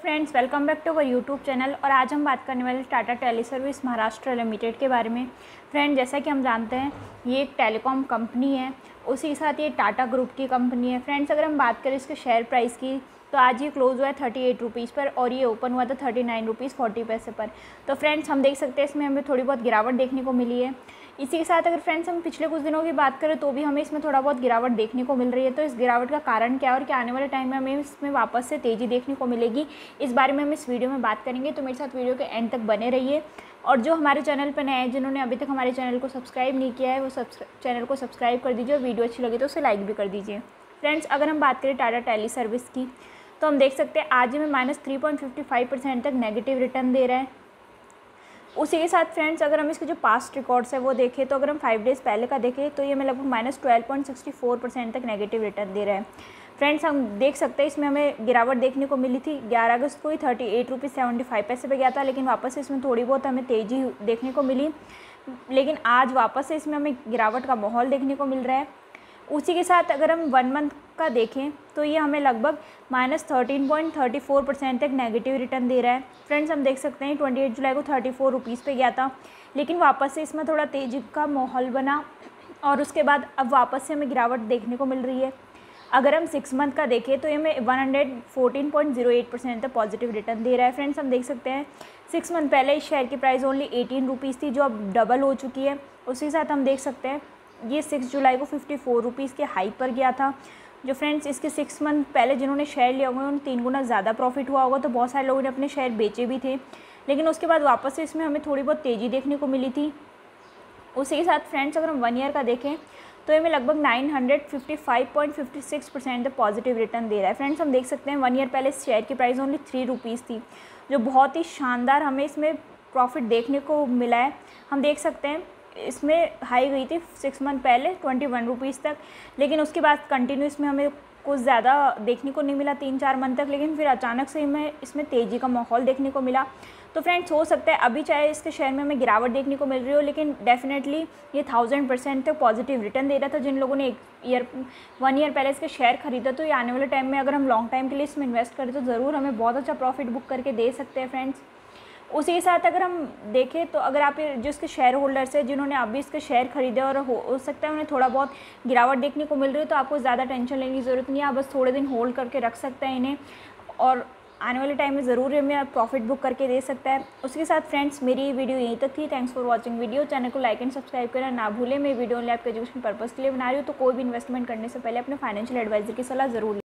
Friends, welcome back to our YouTube channel. और आज हम बात करने वाले Tata tele service Maharashtra limited के बारे में। फ्रेंड, जैसा कि हम जानते हैं ये एक टेलीकॉम कंपनी है, उसी के साथ ये टाटा ग्रुप की कंपनी है। फ्रेंड्स, अगर हम बात करें इसके शेयर प्राइस की तो आज ये क्लोज हुआ है 38 रुपीज़ पर और ये ओपन हुआ था 39 रुपीज़ 40 पैसे पर। तो फ्रेंड्स, हम देख सकते हैं इसमें हमें थोड़ी बहुत गिरावट देखने को मिली है। इसी के साथ अगर फ्रेंड्स हम पिछले कुछ दिनों की बात करें तो भी हमें इसमें थोड़ा बहुत गिरावट देखने को मिल रही है। तो इस गिरावट का कारण क्या है और क्या आने वाले टाइम में हमें इसमें वापस से तेज़ी देखने को मिलेगी, इस बारे में हम इस वीडियो में बात करेंगे। तो मेरे साथ वीडियो के एंड तक बने रहिए। और जो हमारे चैनल पर नए हैं, जिन्होंने अभी तक हमारे चैनल को सब्सक्राइब नहीं किया है, वो चैनल को सब्सक्राइब कर दीजिए और वीडियो अच्छी लगी तो उसे लाइक भी कर दीजिए। फ्रेंड्स, अगर हम बात करें टाटा टेली सर्विस की तो हम देख सकते हैं आज में -3.55% तक नेगेटिव रिटर्न दे रहा है। उसी के साथ फ्रेंड्स, अगर हम इसके जो पास्ट रिकॉर्ड्स है वो देखें तो अगर हम 5 डेज़ पहले का देखें तो ये हमें लगभग -12.64% तक नेगेटिव रिटर्न दे रहा है। फ्रेंड्स, हम देख सकते हैं इसमें हमें गिरावट देखने को मिली थी। 11 अगस्त को ही 38 रुपीज़ 75 पैसे पे गया था, लेकिन वापस से इसमें थोड़ी बहुत हमें तेज़ी देखने को मिली। लेकिन आज वापस से इसमें हमें गिरावट का माहौल देखने को मिल रहा है। उसी के साथ अगर हम 1 मंथ का देखें तो ये हमें लगभग -13.34% तक नेगेटिव रिटर्न दे रहा है। फ्रेंड्स, हम देख सकते हैं 28 जुलाई को 34 रुपीज़ पे गया था, लेकिन वापस से इसमें थोड़ा तेज़ी का माहौल बना और उसके बाद अब वापस से हमें गिरावट देखने को मिल रही है। अगर हम 6 मंथ का देखें तो ये हमें 114.08% तक पॉजिटिव रिटर्न दे रहा है। फ्रेंड्स, हम देख सकते हैं 6 मंथ पहले इस शेयर की प्राइस ओनली 18 रुपीज़ थी, जो अब डबल हो चुकी है। उसी के साथ हम देख सकते हैं ये 6 जुलाई को 54 रुपीज़ के हाई पर गया था। जो फ्रेंड्स इसके 6 मंथ पहले जिन्होंने शेयर लिया होंगे उन्हें 3 गुना ज़्यादा प्रॉफिट हुआ होगा। तो बहुत सारे लोगों ने अपने शेयर बेचे भी थे, लेकिन उसके बाद वापस से इसमें हमें थोड़ी बहुत तेज़ी देखने को मिली थी। उसी के साथ फ्रेंड्स, अगर हम 1 ईयर का देखें तो हमें लगभग 955.56% तक पॉजिटिव रिटर्न दे रहा है। फ्रेंड्स, हम देख सकते हैं 1 ईयर पहले शेयर की प्राइस ओनली 3 रुपीज़ थी, जो बहुत ही शानदार हमें इसमें प्रॉफिट देखने को मिला है। हम देख सकते हैं इसमें हाई गई थी 6 मंथ पहले 21 रुपीज़ तक, लेकिन उसके बाद कंटिन्यू इसमें हमें कुछ ज़्यादा देखने को नहीं मिला 3-4 मंथ तक, लेकिन फिर अचानक से हमें इसमें तेज़ी का माहौल देखने को मिला। तो फ्रेंड्स, हो सकता है अभी चाहे इसके शेयर में हमें गिरावट देखने को मिल रही हो, लेकिन डेफिनेटली ये 1000% तक पॉजिटिव रिटर्न दे रहा था। जिन लोगों ने 1 ईयर पहले इसके शेयर खरीदा, तो ये आने वाले टाइम में अगर हम लॉन्ग टाइम के लिए इसमें इन्वेस्ट करें तो ज़रूर हमें बहुत अच्छा प्रॉफिट बुक करके दे सकते हैं। फ्रेंड्स, उसी के साथ अगर हम देखें तो अगर आप जो इसके शेयर होल्डर्स हैं जिन्होंने अभी इसके शेयर खरीदे और हो सकता है उन्हें थोड़ा बहुत गिरावट देखने को मिल रही है, तो आपको ज़्यादा टेंशन लेने की ज़रूरत नहीं है। आप बस थोड़े दिन होल्ड करके रख सकते हैं इन्हें और आने वाले टाइम में ज़रूर हमें आप प्रॉफिट बुक करके दे सकता है। उसके साथ फ्रेंड्स, मेरी वीडियो यहीं तक थी। Thanks for watching video. Channel को लाइक एंड सब्सक्राइब करना ना भूलें। मैं वीडियो ओनली आपके एजुकेशन पर्पज़ के लिए बना रही हूँ, तो कोई भी इन्वेस्टमेंट करने से पहले अपने फाइनेंशियल एडवाइजर की सलाह ज़रूर